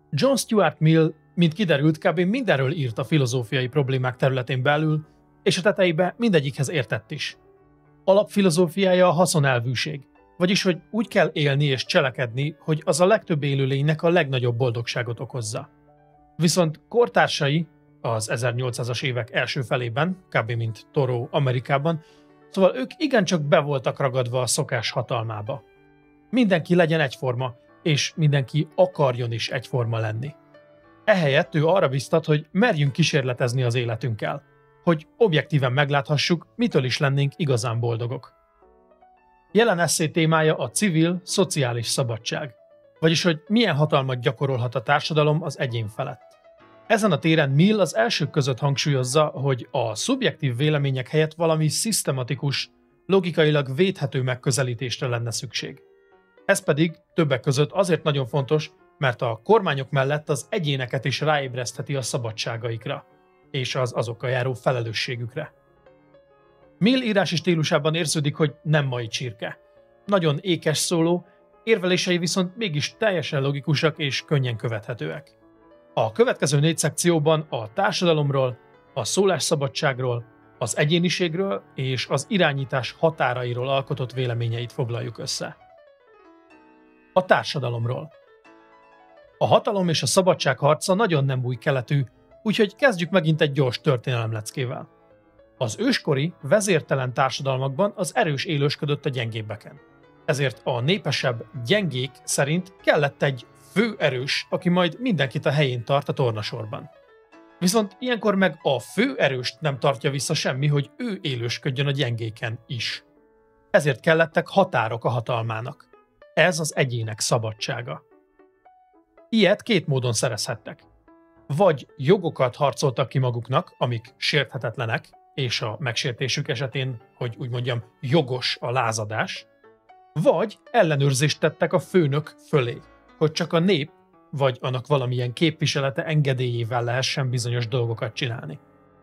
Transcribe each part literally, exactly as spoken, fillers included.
John Stuart Mill, mint kiderült, kb. Mindenről írt a filozófiai problémák területén belül, és a tetejébe mindegyikhez értett is. Alapfilozófiája a haszonelvűség, vagyis hogy úgy kell élni és cselekedni, hogy az a legtöbb élőlénynek a legnagyobb boldogságot okozza. Viszont kortársai az ezernyolcszázas évek első felében, kb. Mint Thoreau Amerikában, szóval ők igencsak be voltak ragadva a szokás hatalmába. Mindenki legyen egyforma, és mindenki akarjon is egyforma lenni. Ehelyett ő arra biztat, hogy merjünk kísérletezni az életünkkel, hogy objektíven megláthassuk, mitől is lennénk igazán boldogok. Jelen esszé témája a civil, szociális szabadság, vagyis hogy milyen hatalmat gyakorolhat a társadalom az egyén felett. Ezen a téren Mill az elsők között hangsúlyozza, hogy a szubjektív vélemények helyett valami szisztematikus, logikailag védhető megközelítésre lenne szükség. Ez pedig többek között azért nagyon fontos, mert a kormányok mellett az egyéneket is ráébresztheti a szabadságaikra, és az azokkal járó felelősségükre. Mill írási stílusában érződik, hogy nem mai csirke. Nagyon ékes szóló, érvelései viszont mégis teljesen logikusak és könnyen követhetőek. A következő négy szekcióban a társadalomról, a szólásszabadságról, az egyéniségről és az irányítás határairól alkotott véleményeit foglaljuk össze. A társadalomról. A hatalom és a szabadság harca nagyon nem új keletű, úgyhogy kezdjük megint egy gyors történelemleckével. Az őskori, vezértelen társadalmakban az erős élősködött a gyengébbeken. Ezért a népesebb gyengék szerint kellett egy fő erős, aki majd mindenkit a helyén tart a tornasorban. Viszont ilyenkor meg a fő erőst nem tartja vissza semmi, hogy ő élősködjön a gyengéken is. Ezért kellettek határok a hatalmának. Ez az egyének szabadsága. Ilyet két módon szerezhettek. Vagy jogokat harcoltak ki maguknak, amik sérthetetlenek, és a megsértésük esetén, hogy úgy mondjam, jogos a lázadás, vagy ellenőrzést tettek a főnök fölé, hogy csak a nép, vagy annak valamilyen képviselete engedélyével lehessen bizonyos dolgokat csinálni.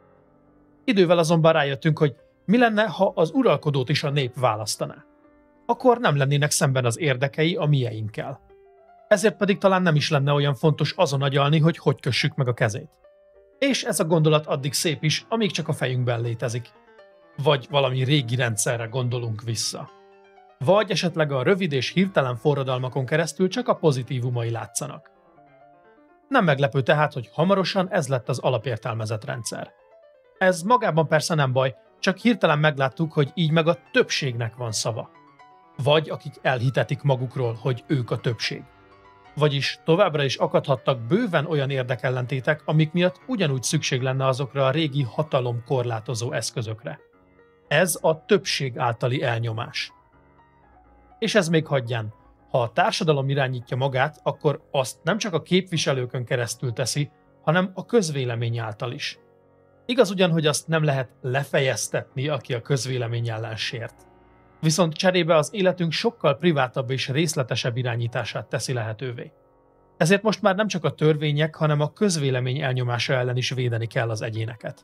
Idővel azonban rájöttünk, hogy mi lenne, ha az uralkodót is a nép választaná. Akkor nem lennének szemben az érdekei a mieinkkel. Ezért pedig talán nem is lenne olyan fontos azon agyalni, hogy hogy kössük meg a kezét. És ez a gondolat addig szép is, amíg csak a fejünkben létezik. Vagy valami régi rendszerre gondolunk vissza. Vagy esetleg a rövid és hirtelen forradalmakon keresztül csak a pozitívumai látszanak. Nem meglepő tehát, hogy hamarosan ez lett az alapértelmezett rendszer. Ez magában persze nem baj, csak hirtelen megláttuk, hogy így meg a többségnek van szava. Vagy akik elhitetik magukról, hogy ők a többség. Vagyis továbbra is akadhattak bőven olyan érdekellentétek, amik miatt ugyanúgy szükség lenne azokra a régi hatalomkorlátozó eszközökre. Ez a többség általi elnyomás. És ez még hagyján. Ha a társadalom irányítja magát, akkor azt nem csak a képviselőkön keresztül teszi, hanem a közvélemény által is. Igaz ugyan, hogy azt nem lehet lefejeztetni, aki a közvélemény ellen sért. Viszont cserébe az életünk sokkal privátabb és részletesebb irányítását teszi lehetővé. Ezért most már nem csak a törvények, hanem a közvélemény elnyomása ellen is védeni kell az egyéneket.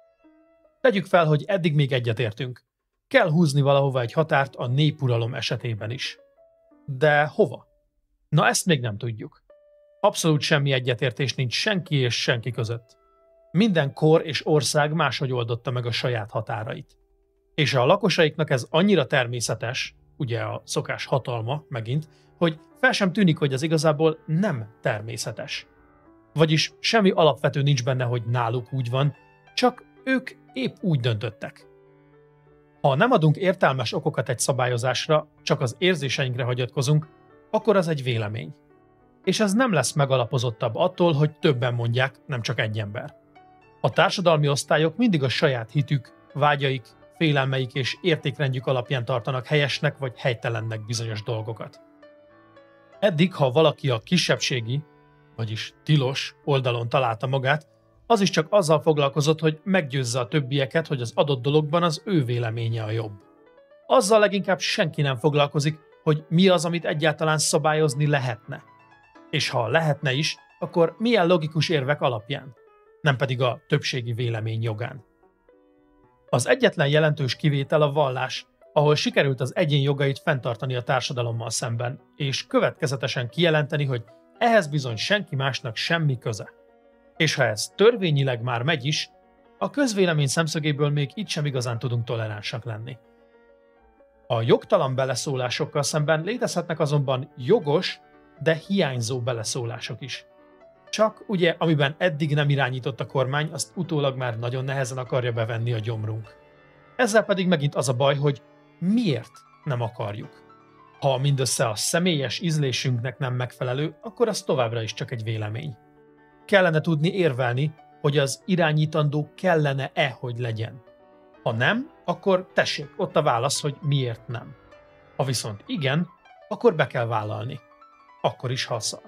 Tegyük fel, hogy eddig még egyetértünk. Kell húzni valahova egy határt a népuralom esetében is. De hova? Na ezt még nem tudjuk. Abszolút semmi egyetértés nincs senki és senki között. Minden kor és ország máshogy oldotta meg a saját határait. És a lakosaiknak ez annyira természetes, ugye a szokás hatalma megint, hogy fel sem tűnik, hogy ez igazából nem természetes. Vagyis semmi alapvető nincs benne, hogy náluk úgy van, csak ők épp úgy döntöttek. Ha nem adunk értelmes okokat egy szabályozásra, csak az érzéseinkre hagyatkozunk, akkor az egy vélemény. És ez nem lesz megalapozottabb attól, hogy többen mondják, nem csak egy ember. A társadalmi osztályok mindig a saját hitük, vágyaik, félelmeik és értékrendjük alapján tartanak helyesnek vagy helytelennek bizonyos dolgokat. Eddig, ha valaki a kisebbségi, vagyis tilos oldalon találta magát, az is csak azzal foglalkozott, hogy meggyőzze a többieket, hogy az adott dologban az ő véleménye a jobb. Azzal leginkább senki nem foglalkozik, hogy mi az, amit egyáltalán szabályozni lehetne. És ha lehetne is, akkor milyen logikus érvek alapján, nem pedig a többségi vélemény jogán. Az egyetlen jelentős kivétel a vallás, ahol sikerült az egyén jogait fenntartani a társadalommal szemben, és következetesen kijelenteni, hogy Ehhez bizony senki másnak semmi köze. És ha ez törvényileg már megy is, a közvélemény szemszögéből még itt sem igazán tudunk toleránsak lenni. A jogtalan beleszólásokkal szemben létezhetnek azonban jogos, de hiányzó beleszólások is. Csak ugye, amiben eddig nem irányított a kormány, azt utólag már nagyon nehezen akarja bevenni a gyomrunk. Ezzel pedig megint az a baj, hogy miért nem akarjuk. Ha mindössze a személyes ízlésünknek nem megfelelő, akkor az továbbra is csak egy vélemény. Kellene tudni érvelni, hogy az irányítandó kellene-e, hogy legyen. Ha nem, akkor tessék, ott a válasz, hogy miért nem. Ha viszont igen, akkor be kell vállalni. Akkor is, ha szar.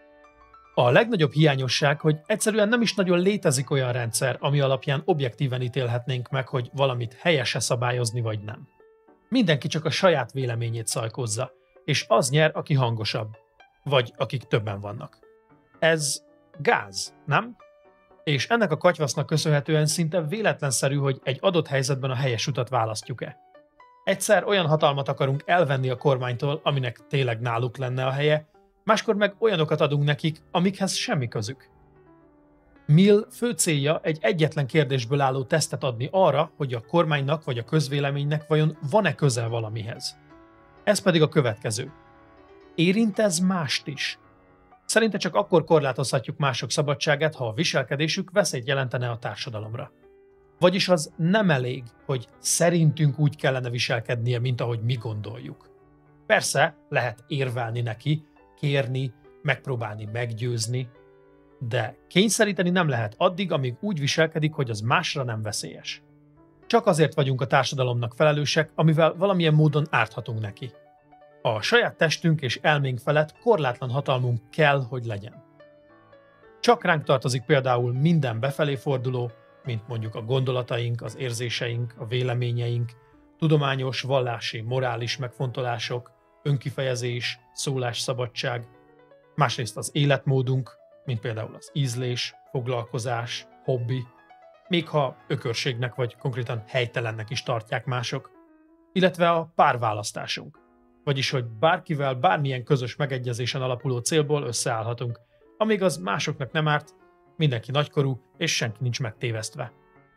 A legnagyobb hiányosság, hogy egyszerűen nem is nagyon létezik olyan rendszer, ami alapján objektíven ítélhetnénk meg, hogy valamit helyes-e szabályozni vagy nem. Mindenki csak a saját véleményét szajkozza, és az nyer, aki hangosabb, vagy akik többen vannak. Ez gáz, nem? És ennek a katyvasznak köszönhetően szinte véletlenszerű, hogy egy adott helyzetben a helyes utat választjuk-e. Egyszer olyan hatalmat akarunk elvenni a kormánytól, aminek tényleg náluk lenne a helye, máskor meg olyanokat adunk nekik, amikhez semmi közük. Mill fő célja egy egyetlen kérdésből álló tesztet adni arra, hogy a kormánynak vagy a közvéleménynek vajon van-e közel valamihez. Ez pedig a következő. Érint ez mást is? Szerinte csak akkor korlátozhatjuk mások szabadságát, ha a viselkedésük veszélyt jelentene a társadalomra. Vagyis az nem elég, hogy szerintünk úgy kellene viselkednie, mint ahogy mi gondoljuk. Persze lehet érvelni neki, kérni, megpróbálni meggyőzni, de kényszeríteni nem lehet addig, amíg úgy viselkedik, hogy az másra nem veszélyes. Csak azért vagyunk a társadalomnak felelősek, amivel valamilyen módon árthatunk neki. A saját testünk és elménk felett korlátlan hatalmunk kell, hogy legyen. Csak ránk tartozik például minden befelé forduló, mint mondjuk a gondolataink, az érzéseink, a véleményeink, tudományos, vallási, morális megfontolások, önkifejezés, szólásszabadság, másrészt az életmódunk, mint például az ízlés, foglalkozás, hobbi, még ha ökörségnek vagy konkrétan helytelennek is tartják mások, illetve a párválasztásunk, vagyis hogy bárkivel bármilyen közös megegyezésen alapuló célból összeállhatunk, amíg az másoknak nem árt, mindenki nagykorú és senki nincs megtévesztve.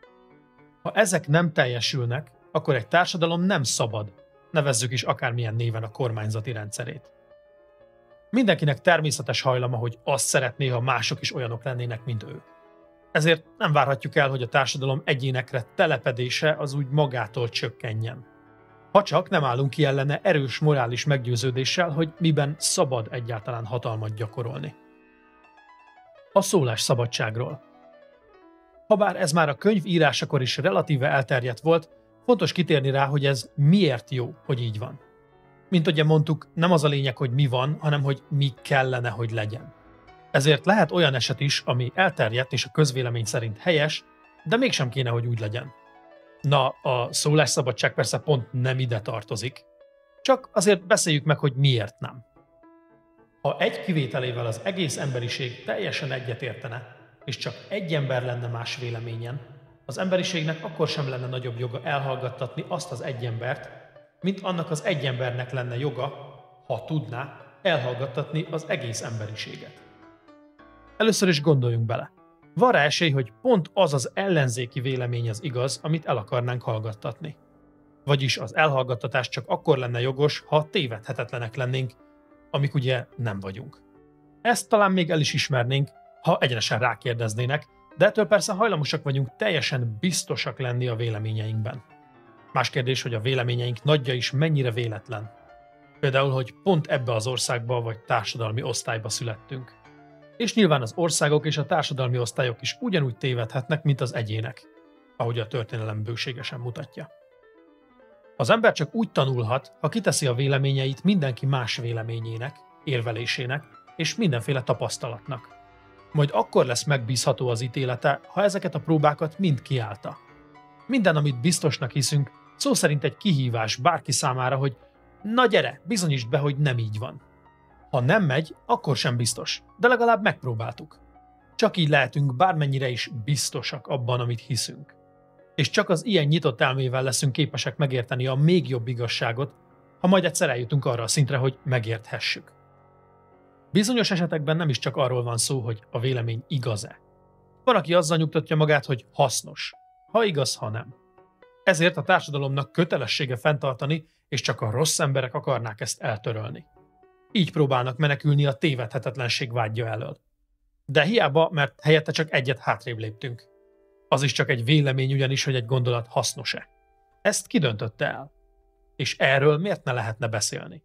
Ha ezek nem teljesülnek, akkor egy társadalom nem szabad, nevezzük is akármilyen néven a kormányzati rendszerét. Mindenkinek természetes hajlama, hogy azt szeretné, ha mások is olyanok lennének, mint ő. Ezért nem várhatjuk el, hogy a társadalom egyénekre telepedése az úgy magától csökkenjen. Ha csak nem állunk ki ellene erős morális meggyőződéssel, hogy miben szabad egyáltalán hatalmat gyakorolni. A szólásszabadságról. Habár ez már a könyv írásakor is relatíve elterjedt volt, fontos kitérni rá, hogy ez miért jó, hogy így van. Mint ugye mondtuk, nem az a lényeg, hogy mi van, hanem hogy mi kellene, hogy legyen. Ezért lehet olyan eset is, ami elterjedt és a közvélemény szerint helyes, de mégsem kéne, hogy úgy legyen. Na, a szólásszabadság persze pont nem ide tartozik, csak azért beszéljük meg, hogy miért nem. Ha egy kivételével az egész emberiség teljesen egyetértene, és csak egy ember lenne más véleményen, az emberiségnek akkor sem lenne nagyobb joga elhallgattatni azt az egy embert, mint annak az egy embernek lenne joga, ha tudná, elhallgattatni az egész emberiséget. Először is gondoljunk bele. Van rá esély, hogy pont az az ellenzéki vélemény az igaz, amit el akarnánk hallgattatni. Vagyis az elhallgattatás csak akkor lenne jogos, ha tévedhetetlenek lennénk, amik ugye nem vagyunk. Ezt talán még el is ismernénk, ha egyenesen rákérdeznének, de ettől persze hajlamosak vagyunk teljesen biztosak lenni a véleményeinkben. Más kérdés, hogy a véleményeink nagyja is mennyire véletlen. Például, hogy pont ebbe az országba vagy társadalmi osztályba születtünk. És nyilván az országok és a társadalmi osztályok is ugyanúgy tévedhetnek, mint az egyének, ahogy a történelem bőségesen mutatja. Az ember csak úgy tanulhat, ha kiteszi a véleményeit mindenki más véleményének, érvelésének és mindenféle tapasztalatnak. Majd akkor lesz megbízható az ítélete, ha ezeket a próbákat mind kiállta. Minden, amit biztosnak hiszünk, szó szerint egy kihívás bárki számára, hogy na gyere, bizonyítsd be, hogy nem így van. Ha nem megy, akkor sem biztos, de legalább megpróbáltuk. Csak így lehetünk bármennyire is biztosak abban, amit hiszünk. És csak az ilyen nyitott elmével leszünk képesek megérteni a még jobb igazságot, ha majd egyszer eljutunk arra a szintre, hogy megérthessük. Bizonyos esetekben nem is csak arról van szó, hogy a vélemény igaz-e. Van, aki azzal nyugtatja magát, hogy hasznos, ha igaz, ha nem. Ezért a társadalomnak kötelessége fenntartani, és csak a rossz emberek akarnák ezt eltörölni. Így próbálnak menekülni a tévedhetetlenség vágya elől. De hiába, mert helyette csak egyet hátrébb léptünk. Az is csak egy vélemény ugyanis, hogy egy gondolat hasznos-e. Ezt ki döntötte el? És erről miért ne lehetne beszélni?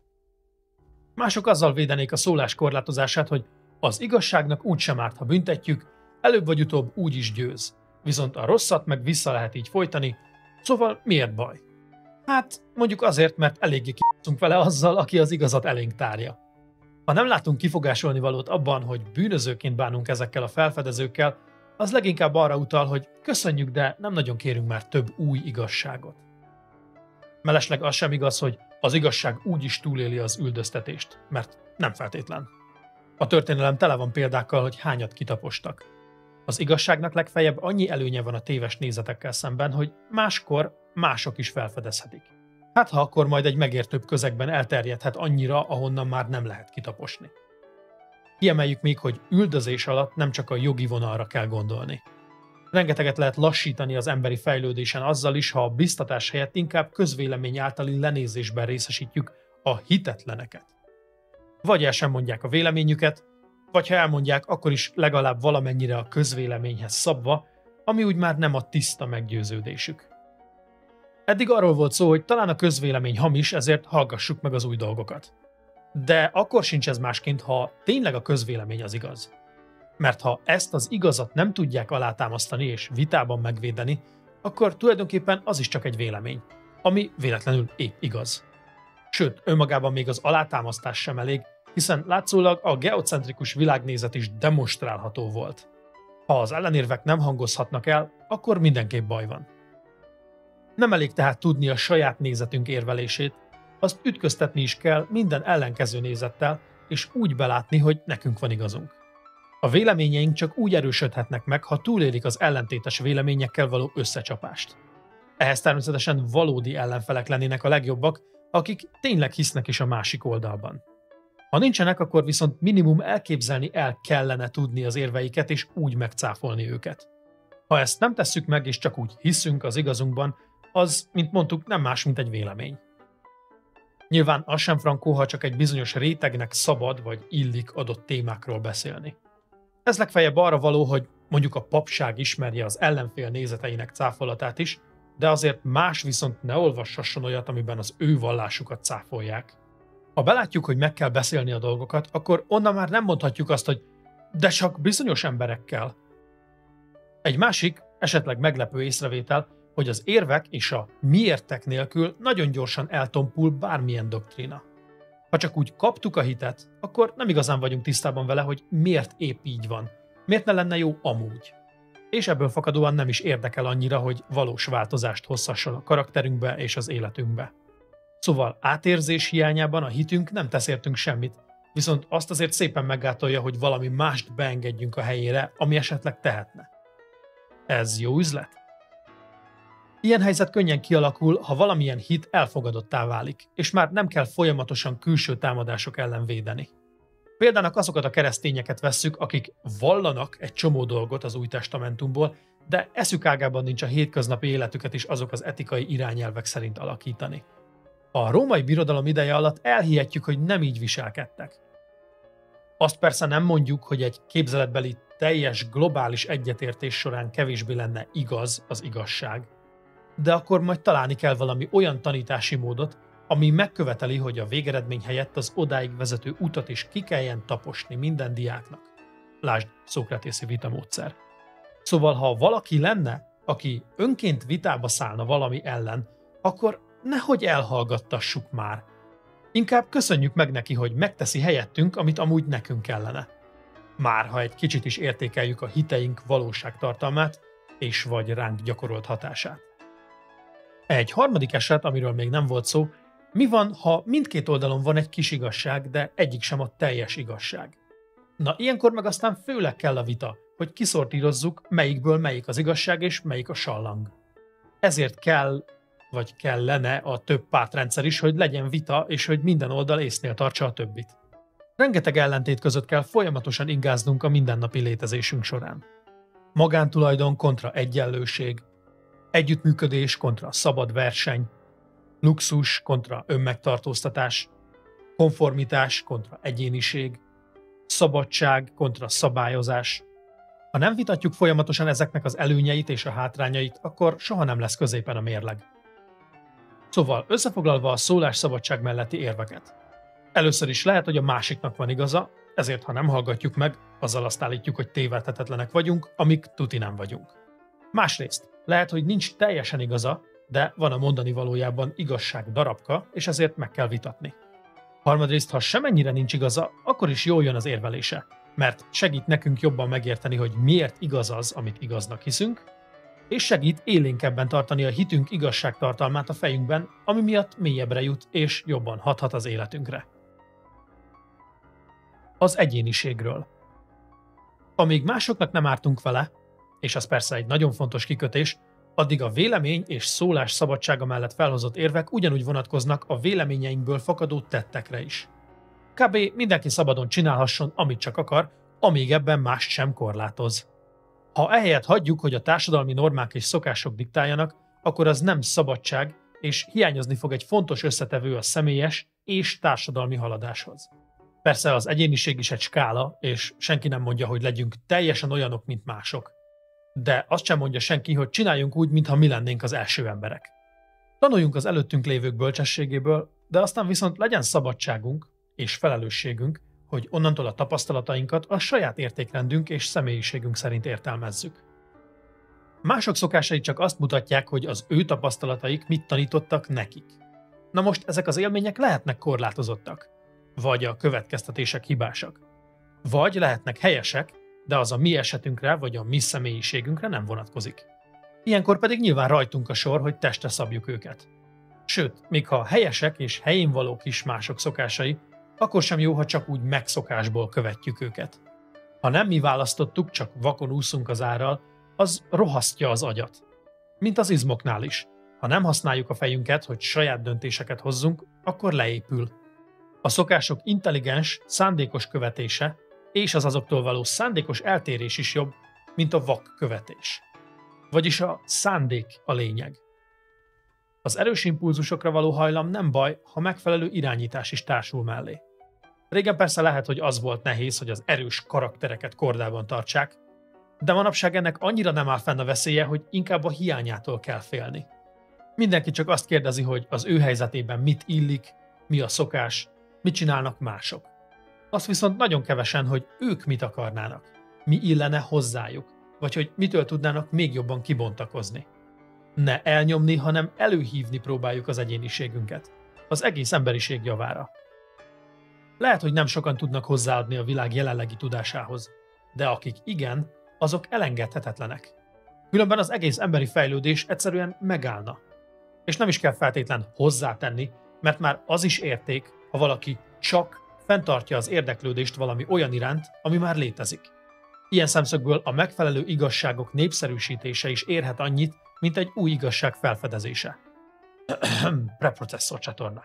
Mások azzal védenék a szólás korlátozását, hogy az igazságnak úgysem árt, ha büntetjük, előbb vagy utóbb úgy is győz. Viszont a rosszat meg vissza lehet így folytani, szóval miért baj? Hát mondjuk azért, mert eléggé k***szunk vele azzal, aki az igazat elénk tárja. Ha nem látunk kifogásolni valót abban, hogy bűnözőként bánunk ezekkel a felfedezőkkel, az leginkább arra utal, hogy köszönjük, de nem nagyon kérünk már több új igazságot. Mellesleg az sem igaz, hogy az igazság úgy is túléli az üldöztetést, mert nem feltétlen. A történelem tele van példákkal, hogy hányat kitapostak. Az igazságnak legfeljebb annyi előnye van a téves nézetekkel szemben, hogy máskor mások is felfedezhetik. Hát ha akkor majd egy megértőbb közegben elterjedhet annyira, ahonnan már nem lehet kitaposni. Kiemeljük még, hogy üldözés alatt nem csak a jogi vonalra kell gondolni. Rengeteget lehet lassítani az emberi fejlődésen azzal is, ha a biztatás helyett inkább közvélemény általi lenézésben részesítjük a hitetleneket. Vagy el sem mondják a véleményüket, vagy ha elmondják, akkor is legalább valamennyire a közvéleményhez szabva, ami úgy már nem a tiszta meggyőződésük. Eddig arról volt szó, hogy talán a közvélemény hamis, ezért hallgassuk meg az új dolgokat. De akkor sincs ez másként, ha tényleg a közvélemény az igaz. Mert ha ezt az igazat nem tudják alátámasztani és vitában megvédeni, akkor tulajdonképpen az is csak egy vélemény, ami véletlenül épp igaz. Sőt, önmagában még az alátámasztás sem elég, hiszen látszólag a geocentrikus világnézet is demonstrálható volt. Ha az ellenérvek nem hangozhatnak el, akkor mindenképp baj van. Nem elég tehát tudni a saját nézetünk érvelését, azt ütköztetni is kell minden ellenkező nézettel, és úgy belátni, hogy nekünk van igazunk. A véleményeink csak úgy erősödhetnek meg, ha túlélik az ellentétes véleményekkel való összecsapást. Ehhez természetesen valódi ellenfelek lennének a legjobbak, akik tényleg hisznek is a másik oldalban. Ha nincsenek, akkor viszont minimum elképzelni el kellene tudni az érveiket, és úgy megcáfolni őket. Ha ezt nem tesszük meg, és csak úgy hiszünk az igazunkban, az, mint mondtuk, nem más, mint egy vélemény. Nyilván az sem frankó, ha csak egy bizonyos rétegnek szabad vagy illik adott témákról beszélni. Ez legfeljebb arra való, hogy mondjuk a papság ismerje az ellenfél nézeteinek cáfolatát is, de azért más viszont ne olvassasson olyat, amiben az ő vallásukat cáfolják. Ha belátjuk, hogy meg kell beszélni a dolgokat, akkor onnan már nem mondhatjuk azt, hogy de csak bizonyos emberekkel. Egy másik, esetleg meglepő észrevétel, hogy az érvek és a miértek nélkül nagyon gyorsan eltompul bármilyen doktrína. Ha csak úgy kaptuk a hitet, akkor nem igazán vagyunk tisztában vele, hogy miért épp így van, miért ne lenne jó amúgy. És ebből fakadóan nem is érdekel annyira, hogy valós változást hozhasson a karakterünkbe és az életünkbe. Szóval átérzés hiányában a hitünk nem tesz értünk semmit, viszont azt azért szépen meggátolja, hogy valami mást beengedjünk a helyére, ami esetleg tehetne. Ez jó üzlet? Ilyen helyzet könnyen kialakul, ha valamilyen hit elfogadottá válik, és már nem kell folyamatosan külső támadások ellen védeni. Példának azokat a keresztényeket vesszük, akik vallanak egy csomó dolgot az Új Testamentumból, de eszük ágában nincs a hétköznapi életüket is azok az etikai irányelvek szerint alakítani. A római birodalom ideje alatt elhihetjük, hogy nem így viselkedtek. Azt persze nem mondjuk, hogy egy képzeletbeli teljes globális egyetértés során kevésbé lenne igaz az igazság, de akkor majd találni kell valami olyan tanítási módot, ami megköveteli, hogy a végeredmény helyett az odáig vezető utat is ki kelljen taposni minden diáknak. Lásd szókratészi vitamódszer. Szóval, ha valaki lenne, aki önként vitába szállna valami ellen, akkor nehogy elhallgattassuk már. Inkább köszönjük meg neki, hogy megteszi helyettünk, amit amúgy nekünk kellene. Már ha egy kicsit is értékeljük a hiteink valóságtartalmát, és vagy ránk gyakorolt hatását. Egy harmadik eset, amiről még nem volt szó, mi van, ha mindkét oldalon van egy kis igazság, de egyik sem a teljes igazság? Na, ilyenkor meg aztán főleg kell a vita, hogy kiszortírozzuk, melyikből melyik az igazság és melyik a sallang. Ezért kell, vagy kellene a több pártrendszer is, hogy legyen vita, és hogy minden oldal észnél tartsa a többit. Rengeteg ellentét között kell folyamatosan ingáznunk a mindennapi létezésünk során. Magántulajdon kontra egyenlőség, együttműködés kontra szabad verseny, luxus kontra önmegtartóztatás, konformitás kontra egyéniség, szabadság kontra szabályozás. Ha nem vitatjuk folyamatosan ezeknek az előnyeit és a hátrányait, akkor soha nem lesz középen a mérleg. Szóval összefoglalva a szólásszabadság melletti érveket. Először is lehet, hogy a másiknak van igaza, ezért ha nem hallgatjuk meg, azzal azt állítjuk, hogy tévedhetetlenek vagyunk, amik tuti nem vagyunk. Másrészt, lehet, hogy nincs teljesen igaza, de van a mondani valójában igazság darabka, és ezért meg kell vitatni. Harmadrészt, ha semennyire nincs igaza, akkor is jól jön az érvelése, mert segít nekünk jobban megérteni, hogy miért igaz az, amit igaznak hiszünk, és segít élénkebben tartani a hitünk igazságtartalmát a fejünkben, ami miatt mélyebbre jut és jobban hathat az életünkre. Az egyéniségről. Amíg másoknak nem ártunk vele, és az persze egy nagyon fontos kikötés, addig a vélemény és szólás szabadsága mellett felhozott érvek ugyanúgy vonatkoznak a véleményeinkből fakadó tettekre is. Kb. Mindenki szabadon csinálhasson, amit csak akar, amíg ebben mást sem korlátoz. Ha ehelyett hagyjuk, hogy a társadalmi normák és szokások diktáljanak, akkor az nem szabadság, és hiányozni fog egy fontos összetevő a személyes és társadalmi haladáshoz. Persze az egyéniség is egy skála, és senki nem mondja, hogy legyünk teljesen olyanok, mint mások. De azt sem mondja senki, hogy csináljunk úgy, mintha mi lennénk az első emberek. Tanuljunk az előttünk lévők bölcsességéből, de aztán viszont legyen szabadságunk és felelősségünk, hogy onnantól a tapasztalatainkat a saját értékrendünk és személyiségünk szerint értelmezzük. Mások szokásai csak azt mutatják, hogy az ő tapasztalataik mit tanítottak nekik. Na most ezek az élmények lehetnek korlátozottak, vagy a következtetések hibásak. Vagy lehetnek helyesek, de az a mi esetünkre vagy a mi személyiségünkre nem vonatkozik. Ilyenkor pedig nyilván rajtunk a sor, hogy testre szabjuk őket. Sőt, még ha helyesek és helyén valók is mások szokásai, akkor sem jó, ha csak úgy megszokásból követjük őket. Ha nem mi választottuk, csak vakon úszunk az árral, az rohasztja az agyat. Mint az izmoknál is. Ha nem használjuk a fejünket, hogy saját döntéseket hozzunk, akkor leépül. A szokások intelligens, szándékos követése és az azoktól való szándékos eltérés is jobb, mint a vak követés. Vagyis a szándék a lényeg. Az erős impulzusokra való hajlam nem baj, ha megfelelő irányítás is társul mellé. Régen persze lehet, hogy az volt nehéz, hogy az erős karaktereket kordában tartsák, de manapság ennek annyira nem áll fenn a veszélye, hogy inkább a hiányától kell félni. Mindenki csak azt kérdezi, hogy az ő helyzetében mit illik, mi a szokás, mit csinálnak mások. Azt viszont nagyon kevesen, hogy ők mit akarnának, mi illene hozzájuk, vagy hogy mitől tudnának még jobban kibontakozni. Ne elnyomni, hanem előhívni próbáljuk az egyéniségünket, az egész emberiség javára. Lehet, hogy nem sokan tudnak hozzáadni a világ jelenlegi tudásához, de akik igen, azok elengedhetetlenek. Különben az egész emberi fejlődés egyszerűen megállna. És nem is kell feltétlen hozzátenni, mert már az is érték, ha valaki csak fenntartja az érdeklődést valami olyan iránt, ami már létezik. Ilyen szemszögből a megfelelő igazságok népszerűsítése is érhet annyit, mint egy új igazság felfedezése. Preprocesszor csatorna.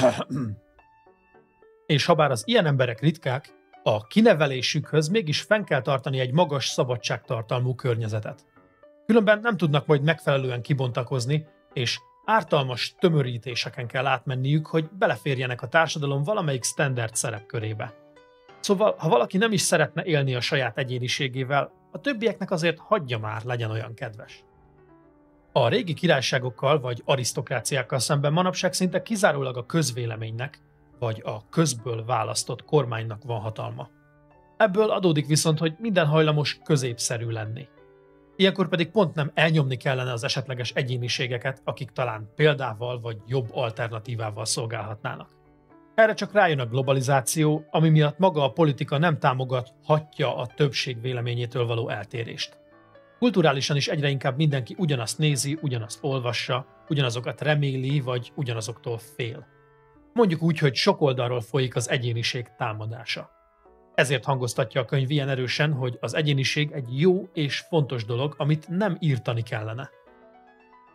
És habár az ilyen emberek ritkák, a kinevelésükhöz mégis fenn kell tartani egy magas szabadságtartalmú környezetet. Különben nem tudnak majd megfelelően kibontakozni, és ártalmas tömörítéseken kell átmenniük, hogy beleférjenek a társadalom valamelyik standard szerepkörébe. Szóval, ha valaki nem is szeretne élni a saját egyéniségével, a többieknek azért hagyja már, legyen olyan kedves. A régi királyságokkal vagy arisztokráciákkal szemben manapság szinte kizárólag a közvéleménynek, vagy a közből választott kormánynak van hatalma. Ebből adódik viszont, hogy minden hajlamos középszerű lenni. Ilyenkor pedig pont nem elnyomni kellene az esetleges egyéniségeket, akik talán példával vagy jobb alternatívával szolgálhatnának. Erre csak rájön a globalizáció, ami miatt maga a politika nem támogathatja a többség véleményétől való eltérést. Kulturálisan is egyre inkább mindenki ugyanazt nézi, ugyanazt olvassa, ugyanazokat reméli, vagy ugyanazoktól fél. Mondjuk úgy, hogy sok oldalról folyik az egyéniség támadása. Ezért hangoztatja a könyv ilyen erősen, hogy az egyéniség egy jó és fontos dolog, amit nem írtani kellene.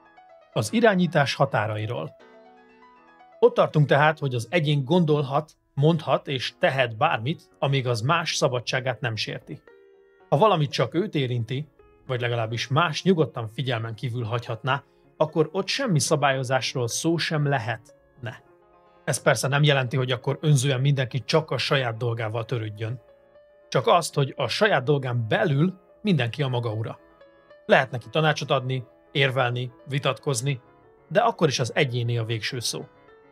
Az irányítás határairól. Ott tartunk tehát, hogy az egyén gondolhat, mondhat és tehet bármit, amíg az más szabadságát nem sérti. Ha valamit csak őt érinti, vagy legalábbis más nyugodtan figyelmen kívül hagyhatná, akkor ott semmi szabályozásról szó sem lehetne. Ez persze nem jelenti, hogy akkor önzően mindenki csak a saját dolgával törődjön. Csak azt, hogy a saját dolgán belül mindenki a maga ura. Lehet neki tanácsot adni, érvelni, vitatkozni, de akkor is az egyéné a végső szó.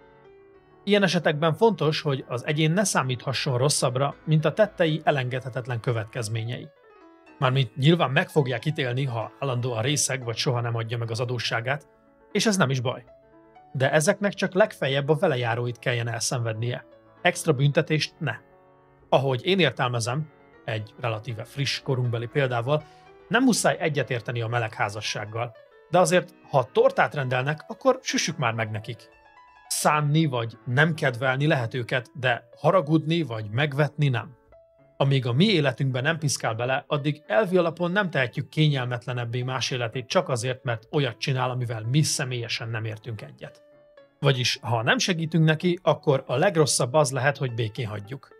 Ilyen esetekben fontos, hogy az egyén ne számíthasson rosszabbra, mint a tettei elengedhetetlen következményei. Mármint nyilván meg fogják ítélni, ha állandóan részeg vagy soha nem adja meg az adósságát, és ez nem is baj. De ezeknek csak legfeljebb a velejáróit kelljen elszenvednie. Extra büntetést ne. Ahogy én értelmezem, egy relatíve friss korunkbeli példával, nem muszáj egyetérteni a melegházassággal, de azért, ha tortát rendelnek, akkor süssük már meg nekik. Szánni vagy nem kedvelni lehet őket, de haragudni vagy megvetni nem. Amíg a mi életünkben nem piszkál bele, addig elvi alapon nem tehetjük kényelmetlenebbé más életét csak azért, mert olyat csinál, amivel mi személyesen nem értünk egyet. Vagyis, ha nem segítünk neki, akkor a legrosszabb az lehet, hogy békén hagyjuk.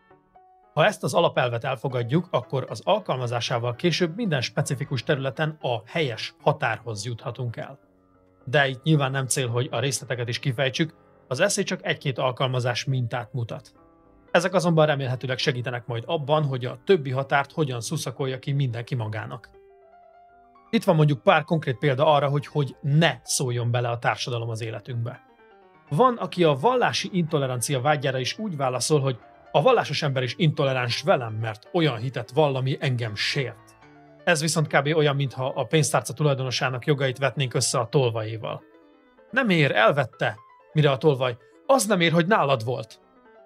Ha ezt az alapelvet elfogadjuk, akkor az alkalmazásával később minden specifikus területen a helyes határhoz juthatunk el. De itt nyilván nem cél, hogy a részleteket is kifejtsük, az esszé csak egy-két alkalmazás mintát mutat. Ezek azonban remélhetőleg segítenek majd abban, hogy a többi határt hogyan szuszakolja ki mindenki magának. Itt van mondjuk pár konkrét példa arra, hogy hogy ne szóljon bele a társadalom az életünkbe. Van, aki a vallási intolerancia vágyára is úgy válaszol, hogy a vallásos ember is intoleráns velem, mert olyan hitet vall, ami engem sért. Ez viszont kb. Olyan, mintha a pénztárca tulajdonosának jogait vetnénk össze a tolvajéval. Nem ér, elvette, mire a tolvaj, az nem ér, hogy nálad volt.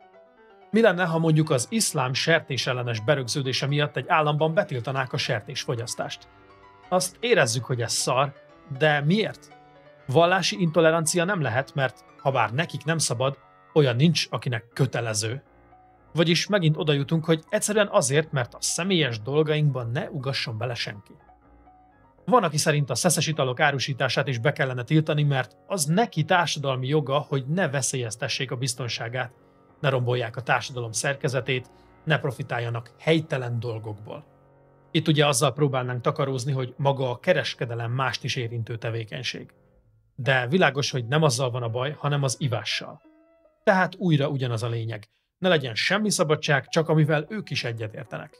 Mi lenne, ha mondjuk az iszlám sertésellenes berögződése miatt egy államban betiltanák a sertésfogyasztást? Azt érezzük, hogy ez szar, de miért? Vallási intolerancia nem lehet, mert ha bár nekik nem szabad, olyan nincs, akinek kötelező. Vagyis megint oda jutunk, hogy egyszerűen azért, mert a személyes dolgainkban ne ugasson bele senki. Van, aki szerint a szeszes italok árusítását is be kellene tiltani, mert az neki társadalmi joga, hogy ne veszélyeztessék a biztonságát, ne rombolják a társadalom szerkezetét, ne profitáljanak helytelen dolgokból. Itt ugye azzal próbálnánk takarózni, hogy maga a kereskedelem mást is érintő tevékenység. De világos, hogy nem azzal van a baj, hanem az ivással. Tehát újra ugyanaz a lényeg. Ne legyen semmi szabadság, csak amivel ők is egyetértenek.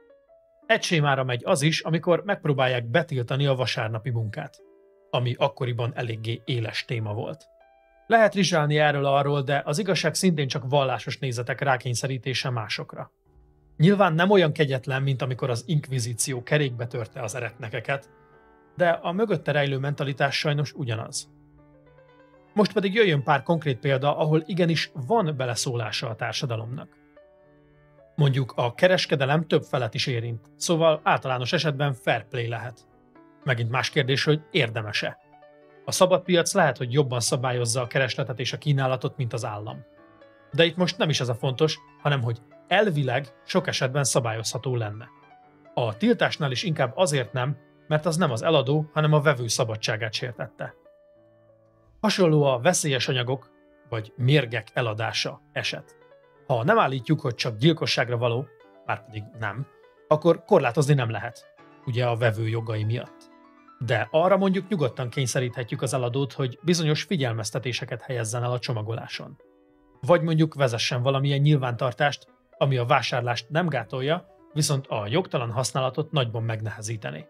Egy sémára megy az is, amikor megpróbálják betiltani a vasárnapi munkát, ami akkoriban eléggé éles téma volt. Lehet rizsálni erről arról, de az igazság szintén csak vallásos nézetek rákényszerítése másokra. Nyilván nem olyan kegyetlen, mint amikor az inkvizíció kerékbe törte az eretnekeket, de a mögötte rejlő mentalitás sajnos ugyanaz. Most pedig jöjjön pár konkrét példa, ahol igenis van beleszólása a társadalomnak. Mondjuk a kereskedelem több felet is érint, szóval általános esetben fair play lehet. Megint más kérdés, hogy érdemes-e. A szabad piac lehet, hogy jobban szabályozza a keresletet és a kínálatot, mint az állam. De itt most nem is ez a fontos, hanem hogy elvileg sok esetben szabályozható lenne. A tiltásnál is inkább azért nem, mert az nem az eladó, hanem a vevő szabadságát sértette. Hasonló a veszélyes anyagok vagy mérgek eladása eset. Ha nem állítjuk, hogy csak gyilkosságra való, márpedig nem, akkor korlátozni nem lehet, ugye a vevő jogai miatt. De arra mondjuk nyugodtan kényszeríthetjük az eladót, hogy bizonyos figyelmeztetéseket helyezzen el a csomagoláson. Vagy mondjuk vezessen valamilyen nyilvántartást, ami a vásárlást nem gátolja, viszont a jogtalan használatot nagyban megnehezítené.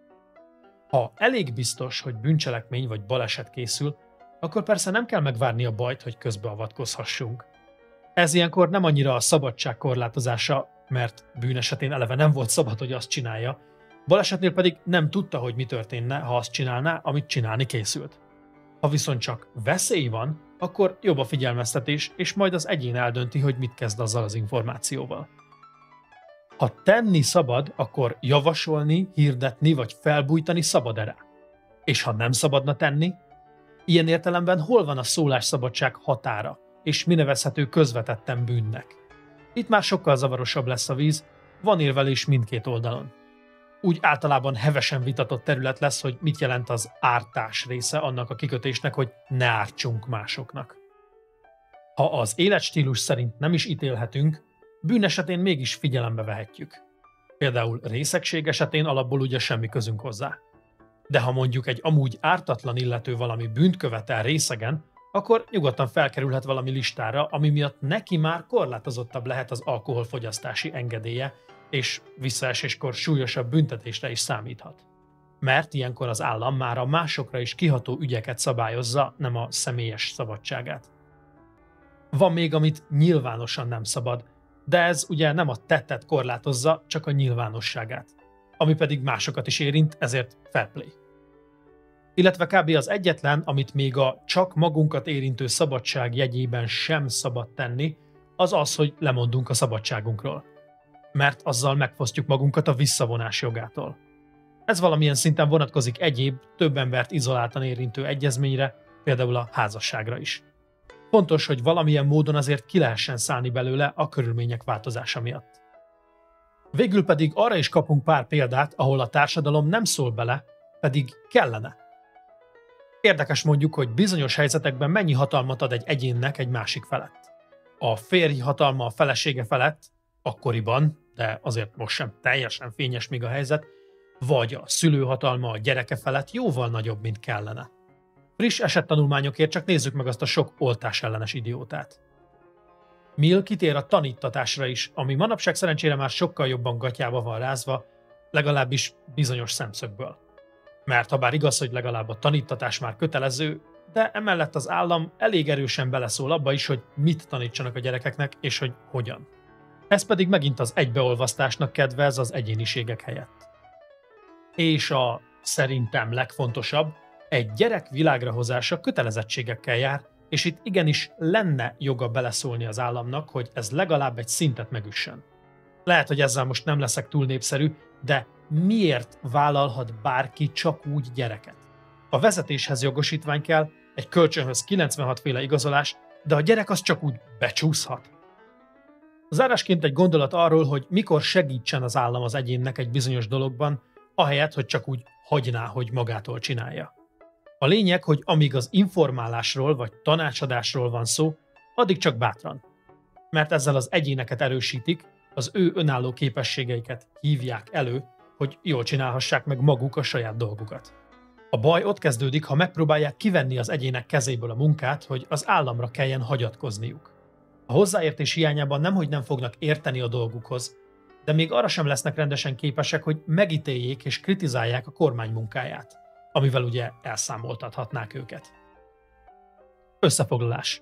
Ha elég biztos, hogy bűncselekmény vagy baleset készül, akkor persze nem kell megvárni a bajt, hogy közbeavatkozhassunk. Ez ilyenkor nem annyira a szabadság korlátozása, mert bűn esetén eleve nem volt szabad, hogy azt csinálja, balesetnél pedig nem tudta, hogy mi történne, ha azt csinálná, amit csinálni készült. Ha viszont csak veszély van, akkor jobb a figyelmeztetés, és majd az egyén eldönti, hogy mit kezd azzal az információval. Ha tenni szabad, akkor javasolni, hirdetni vagy felbújtani szabad erre. És ha nem szabadna tenni, ilyen értelemben hol van a szólásszabadság határa, és mi nevezhető közvetetten bűnnek? Itt már sokkal zavarosabb lesz a víz, van érvelés mindkét oldalon. Úgy általában hevesen vitatott terület lesz, hogy mit jelent az ártás része annak a kikötésnek, hogy ne ártsunk másoknak. Ha az életstílus szerint nem is ítélhetünk, bűn esetén mégis figyelembe vehetjük. Például részegség esetén alapból ugye semmi közünk hozzá. De ha mondjuk egy amúgy ártatlan illető valami bűnt követel részegen, akkor nyugodtan felkerülhet valami listára, ami miatt neki már korlátozottabb lehet az alkoholfogyasztási engedélye, és visszaeséskor súlyosabb büntetésre is számíthat. Mert ilyenkor az állam már a másokra is kiható ügyeket szabályozza, nem a személyes szabadságát. Van még, amit nyilvánosan nem szabad, de ez ugye nem a tettet korlátozza, csak a nyilvánosságát. Ami pedig másokat is érint, ezért fair play. Illetve kb. Az egyetlen, amit még a csak magunkat érintő szabadság jegyében sem szabad tenni, az az, hogy lemondunk a szabadságunkról. Mert azzal megfosztjuk magunkat a visszavonás jogától. Ez valamilyen szinten vonatkozik egyéb, több embert izoláltan érintő egyezményre, például a házasságra is. Fontos, hogy valamilyen módon azért ki lehessen szállni belőle a körülmények változása miatt. Végül pedig arra is kapunk pár példát, ahol a társadalom nem szól bele, pedig kellene. Érdekes mondjuk, hogy bizonyos helyzetekben mennyi hatalmat ad egy egyénnek egy másik felett. A férj hatalma a felesége felett, akkoriban, de azért most sem teljesen fényes még a helyzet, vagy a szülő hatalma a gyereke felett jóval nagyobb, mint kellene. Friss esettanulmányokért csak nézzük meg azt a sok oltás ellenes idiótát. Mill kitér a taníttatásra is, ami manapság szerencsére már sokkal jobban gatyába van rázva, legalábbis bizonyos szemszögből. Mert ha bár igaz, hogy legalább a taníttatás már kötelező, de emellett az állam elég erősen beleszól abba is, hogy mit tanítsanak a gyerekeknek, és hogy hogyan. Ez pedig megint az egybeolvasztásnak kedvez az egyéniségek helyett. És a szerintem legfontosabb, egy gyerek világra hozása kötelezettségekkel jár, és itt igenis lenne joga beleszólni az államnak, hogy ez legalább egy szintet megüssön. Lehet, hogy ezzel most nem leszek túl népszerű, de miért vállalhat bárki csak úgy gyereket? A vezetéshez jogosítvány kell, egy kölcsönhöz kilencvenhat féle igazolás, de a gyerek az csak úgy becsúszhat. Zárásként egy gondolat arról, hogy mikor segítsen az állam az egyénnek egy bizonyos dologban, ahelyett, hogy csak úgy hagyná, hogy magától csinálja. A lényeg, hogy amíg az informálásról vagy tanácsadásról van szó, addig csak bátran. Mert ezzel az egyéneket erősítik, az ő önálló képességeiket hívják elő, hogy jól csinálhassák meg maguk a saját dolgukat. A baj ott kezdődik, ha megpróbálják kivenni az egyének kezéből a munkát, hogy az államra kelljen hagyatkozniuk. A hozzáértés hiányában nemhogy nem fognak érteni a dolgukhoz, de még arra sem lesznek rendesen képesek, hogy megítéljék és kritizálják a kormány munkáját, amivel ugye elszámoltathatnák őket. Összefoglalás.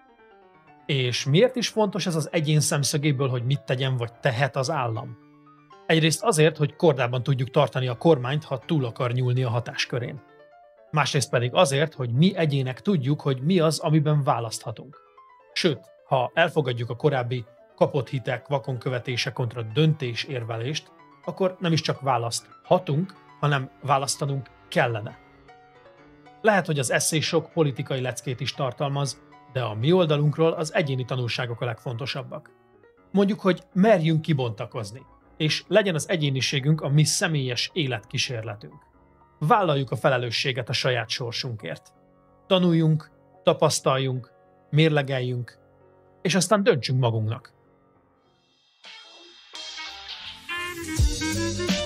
És miért is fontos ez az egyén szemszögéből, hogy mit tegyen vagy tehet az állam? Egyrészt azért, hogy kordában tudjuk tartani a kormányt, ha túl akar nyúlni a hatáskörén. Másrészt pedig azért, hogy mi egyének tudjuk, hogy mi az, amiben választhatunk. Sőt, ha elfogadjuk a korábbi kapott hitek vakonkövetése kontra döntés érvelést, akkor nem is csak választhatunk, hanem választanunk kellene. Lehet, hogy az esszé sok politikai leckét is tartalmaz, de a mi oldalunkról az egyéni tanulságok a legfontosabbak. Mondjuk, hogy merjünk kibontakozni, és legyen az egyéniségünk a mi személyes életkísérletünk. Vállaljuk a felelősséget a saját sorsunkért. Tanuljunk, tapasztaljunk, mérlegeljünk, és aztán döntsünk magunknak.